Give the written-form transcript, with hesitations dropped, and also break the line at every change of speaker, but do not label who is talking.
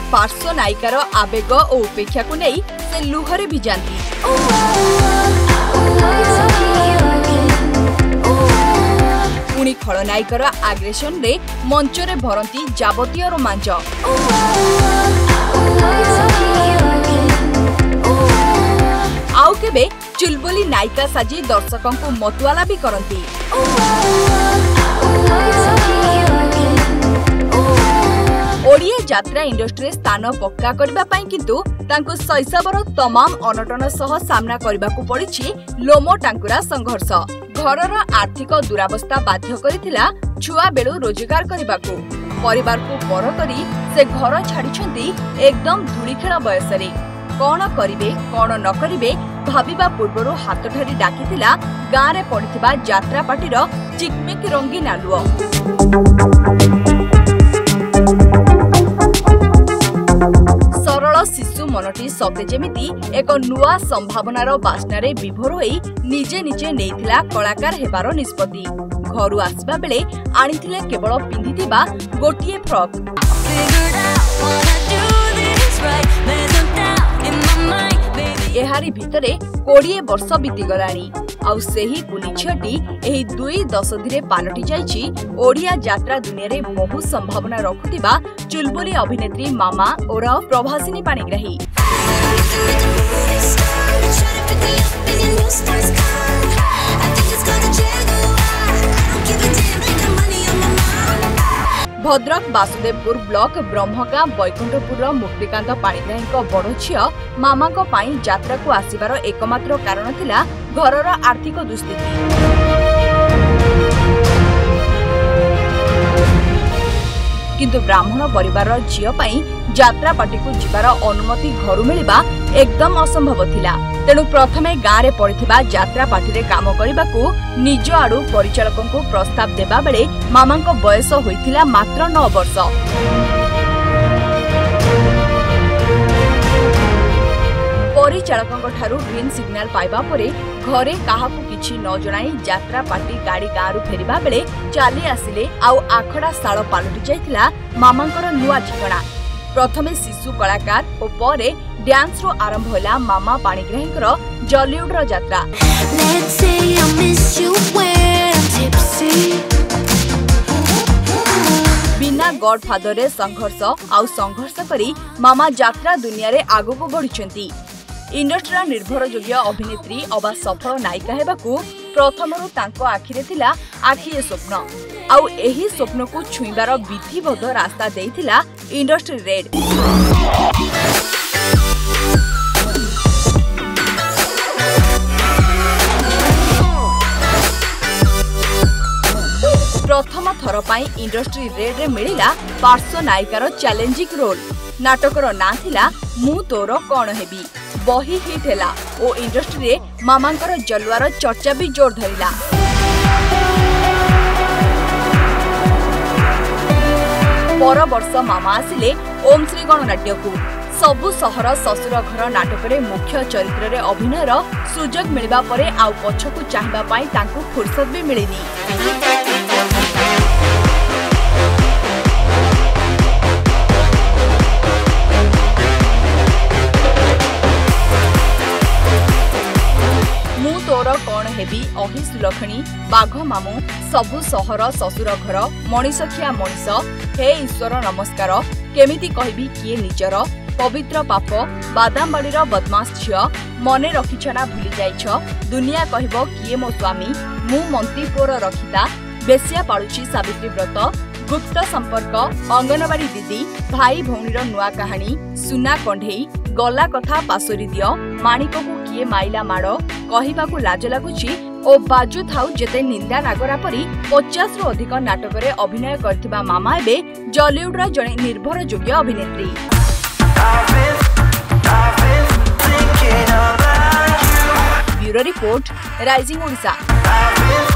पार्श्व नायिकार आवेग और उपेक्षा को नहीं से लुहरे भी जाती। पुणी खलनायिकार आग्रेशन रे मंचरे भरती जावतीय रोमांच। आउ केबे चुलबुली नायिका साजी दर्शकों को मतवाला भी करती। ओडिया यात्रा इंडस्ट्री स्थान पक्का करबा पई किंतु तांको शैशवर तमाम अनटन सह सामना करबाकू पड़िछि लोमो टांकुरा संघर्ष। घरर आर्थिक दुरावस्था बाध्य करिथिला छुआ बेलू रोजगार करबाकू। परिवार को पर करी से घर छाड़िछंती एकदम धूलिखेल बयस रे। कौन करिवे कौन न करिवे भाबिबा पूर्वरु हाथ ठारी डाकिथिला गाँ रे पड़िथिबा यात्रा पार्टीर चिकमिक रंगीन आलुओ। सरल शिशु मनटी सते जेमिति एक नुआ संभावनार बास्नारे विभोर होई निजे निजे नेइथिला कलाकार हेबार निष्पत्ति। घरु आसबा बेले आनिथिले केवल पिंधिथिबा गोटिए फ्रॉक। एहारी भितरे 20 वर्ष बीती गलानी आउ सेही कुली झियटी एही 2 दशंधि पालटि जाइछि ओडिया यात्रा दुनिया रे बहु संभावना रखुथिबा चुलबुली अभिनेत्री मामा और प्रभासिनी पाणिग्राही। भद्रक वासुदेवपुर ब्लॉक ब्रह्मगाँ बैकुंठपुर मुक्तिकांत पाणिग्राही बड़ झियो मामा यात्रा को आसिबार एकमात्र कारण थिला घरर आर्थिक दुस्थिति। किंतु ब्राह्मण परिवार झियो पई यात्रा पार्टी को जिबार अनुमति घरु मिलिबा एकदम असंभव थिला। तेणु प्रथमे गाँ रे पड़िथिबा यात्रा पार्टी रे काम करिबाकू निज आडू परिचालकों को प्रस्ताव देबा बेले मामांको बयस होइथिला मात्र 9 वर्ष। परिचालकों ठारू ग्रीन सिग्नल पाइबा परे घरे काहाकू किछि न जणाई यात्रा पार्टी गाड़ी गाँरु फेरिबा बेले चाली आसिले आउ आखड़ा साल पालटि जाइथिला मामांकर नुआ ठिकाना। प्रथमे शिशु कलाकार और परे डांस रो आरंभ होला मामा पाणिग्राहीकर जॉलीवुड रो यात्रा। बिना गॉडफादर रे संघर्ष करी मामा यात्रा दुनिया रे आगो को बढ़िछंती। इंडस्ट्री निर्भर योग्य अभिनेत्री अबा सफल नायिका हेबाकू प्रथमरु तांको आखिरे थिला आखिए स्वप्न आउ एही स्वप्न को छुईबार विधिबद्ध रास्ता देइथिला इंडस्ट्री रेड। प्रथम थर पाई इंडस्ट्री रेड रे मिलिला पार्श्व नायिकार चैलेंजिंग रोल। नाटकर ना थिला मु तोर कौन हेबी। बही हिट हैला ओ इंडस्ट्री रे मामांकर जलवार चर्चा भी जोर धरिला। पर वर्ष मामा आसिले ओम श्री गणनाट्य को सबु सहर ससुर घर नाटक रे मुख्य चरित्र रे अभिनयर सुजोग मिलबा परे आउ पछकु चाहिबा पाई तांकु फुर्सत भी मिलिनी। कौन हेबी अहिस लखणी बाघ मामू सबु सहर ससुर घर मणिषखिया मणिष हे ईश्वर नमस्कार केमिति कहबी किए निजर पवित्र पाप बादामबाड़ी बदमाश झियो मने रखिछना भूली जाइछ दुनिया कहब किए मो स्वामी मु मंत्री पोर रखिता बेसिया पाळुची सावित्री व्रत गुप्त संपर्क अंगनवाड़ी दीदी भाई भौणीर नुआ कहानी सुना कंढेई गला कथा पासोरी दियो माणिक को किए माइला माड़ कहिबाकू लाज लागुची ओ बाजू थाउ जेते निंदा नागरा परी 50 रु अधिक नाटक रे अभिनय करथिबा मामा एबे जॉलीवुड रा जणे निर्भर योग्य अभिनेत्री। Bureau report Rising Odisha.